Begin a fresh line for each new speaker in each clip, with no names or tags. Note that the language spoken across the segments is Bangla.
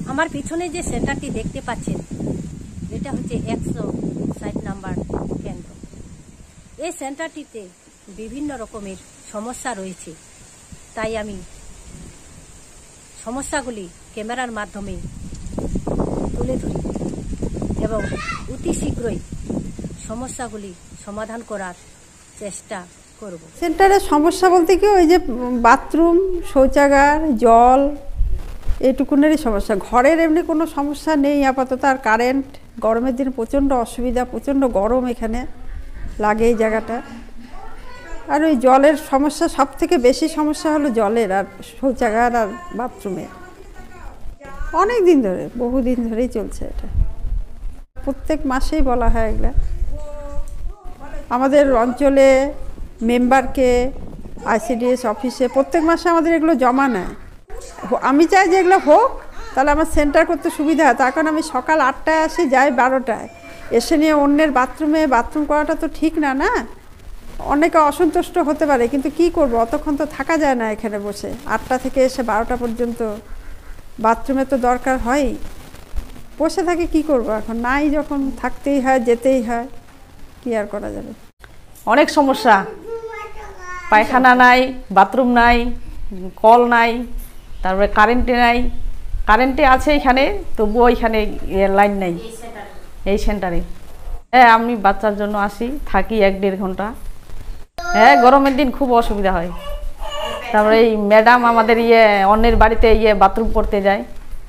আমার পিছনে যে সেন্টারটি দেখতে পাচ্ছেন এটা হচ্ছে 160 নম্বর কেন্দ্র। এই সেন্টারটিতে বিভিন্ন রকমের সমস্যা রয়েছে, তাই আমি সমস্যাগুলি ক্যামেরার মাধ্যমে তুলে ধরি এবং অতি শীঘ্রই সমস্যাগুলি সমাধান করার চেষ্টা করব।
সেন্টারের সমস্যা বলতে কি ওই যে বাথরুম, শৌচাগার, জল, এইটুকুনেরই সমস্যা। ঘরের এমনি কোনো সমস্যা নেই আপাতত। আর কারেন্ট, গরমের দিনে প্রচণ্ড অসুবিধা, প্রচণ্ড গরম এখানে লাগে এই জায়গাটা। আর ওই জলের সমস্যা, সব থেকে বেশি সমস্যা হলো জলের আর শৌচাগার আর বাথরুমে। অনেক দিন ধরে, বহুদিন ধরেই চলছে এটা। প্রত্যেক মাসেই বলা হয় এগুলা। আমাদের অঞ্চলে মেম্বারকে ICDS অফিসে প্রত্যেক মাসে আমাদের এগুলো জমা নেয়। আমি চাই যে এগুলো হোক, তাহলে আমার সেন্টার করতে সুবিধা হয়। তার কারণ আমি সকাল 8টায় আসি, যাই 12টায়। এসে নিয়ে অন্যের বাথরুম করাটা তো ঠিক না, না? অনেকে অসন্তুষ্ট হতে পারে, কিন্তু কি করব, অতক্ষণ তো থাকা যায় না এখানে বসে। 8টা থেকে এসে 12টা পর্যন্ত বাথরুমে তো দরকার হয়। বসে থাকে কি করব, এখন নাই যখন থাকতেই হয়, যেতেই হয়, কি আর করা যাবে।
অনেক সমস্যা, পায়খানা নাই, বাথরুম নাই, কল নাই, তারপরে কারেন্টে নাই। কারেন্টে আছে এখানে, তবুও এখানে লাইন নাই এই সেন্টারে। হ্যাঁ, আমি বাচ্চার জন্য আসি, থাকি 1-1.5 ঘন্টা। হ্যাঁ, গরমের দিন খুব অসুবিধা হয়। তারপরে এই ম্যাডাম আমাদের অন্যের বাড়িতে বাথরুম করতে যায়।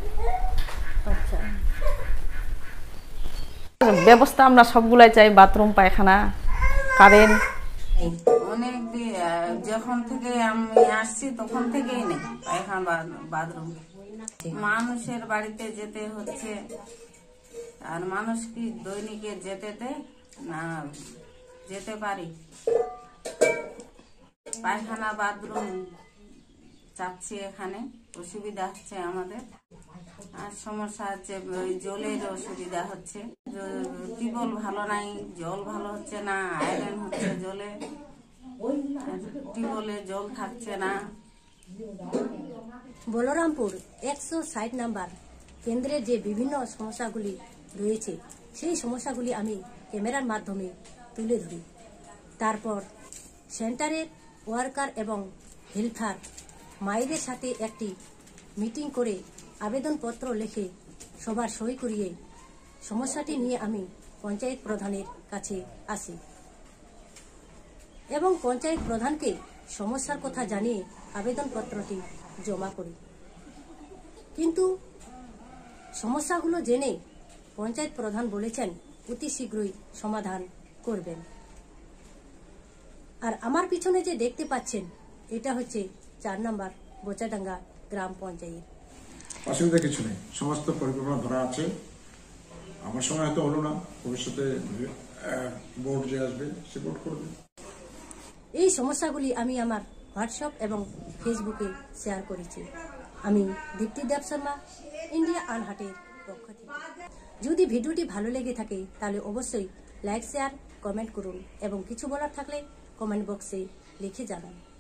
ব্যবস্থা আমরা সবগুলাই চাই, বাথরুম, পায়খানা, কারেন্ট।
অনেক যখন থেকে আমি আসছি তখন থেকেই নেই পায়খানা, বাথরুম। মানুষের বাড়িতে যেতে হচ্ছে, আর মানুষ কি দৈনিকে যেতে না যেতে পারি। পায়খানা, বাথরুম চাচ্ছি, এখানে অসুবিধা হচ্ছে আমাদের। আর সমস্যা হচ্ছে ওই জলের অসুবিধা হচ্ছে। টিউবওয়েল ভালো নাই, জল ভালো হচ্ছে না, আয়রন হচ্ছে জলে, টিউবওয়েলে জল থাকছে না।
বলরামপুর 160 নম্বর কেন্দ্রের যে বিভিন্ন সমস্যাগুলি রয়েছে, সেই সমস্যাগুলি আমি ক্যামেরার মাধ্যমে তুলে ধরি। তারপর সেন্টারের ওয়ার্কার এবং হেল্পার মায়েদের সাথে একটি মিটিং করে আবেদনপত্র লিখে সবার সই করিয়ে সমস্যাটি নিয়ে আমি পঞ্চায়েত প্রধানের কাছে আসি এবং পঞ্চায়েত প্রধানকে সমস্যার কথা জানিয়ে আবেদনপত্রটি জমা করি। কিন্তু সমস্যাগুলো জেনে পঞ্চায়েত প্রধান বলেছেন অতি শীঘ্রই সমাধান করবেন। আর আমার পিছনে যে দেখতে পাচ্ছেন এটা হচ্ছে 4 নম্বর বোচাডাঙ্গা গ্রাম পঞ্চায়েত।
অসুবিধা কিছু নেই, সমস্ত পরিকল্পনা ধরা আছে। আমার সময় হয়তো হলো না, ভবিষ্যতে বোর্ড যে আসবে সে বোর্ড করবে।
এই সমস্যাগুলি আমি আমার হোয়াটসঅ্যাপ এবং ফেসবুকে শেয়ার করেছি। আমি দীপ্তি দেবশর্মা, ইন্ডিয়া আনহাটের পক্ষ থেকে। যদি ভিডিওটি ভালো লেগে থাকে তাহলে অবশ্যই লাইক, শেয়ার, কমেন্ট করুন এবং কিছু বলার থাকলে কমেন্ট বক্সে লিখে জানান।